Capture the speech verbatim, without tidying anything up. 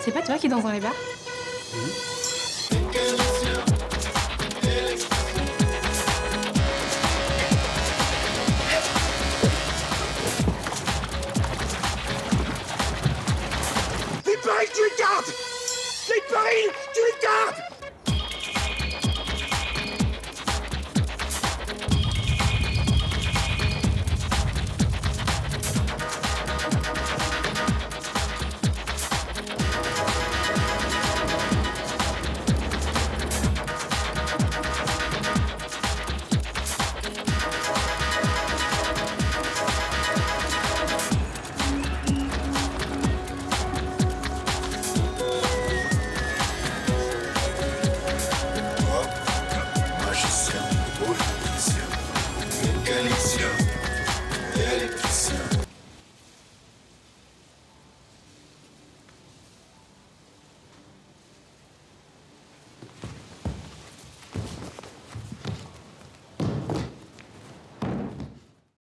C'est pas toi qui danses dans les bars? Les paris, tu les gardes! Les paris, tu les gardes!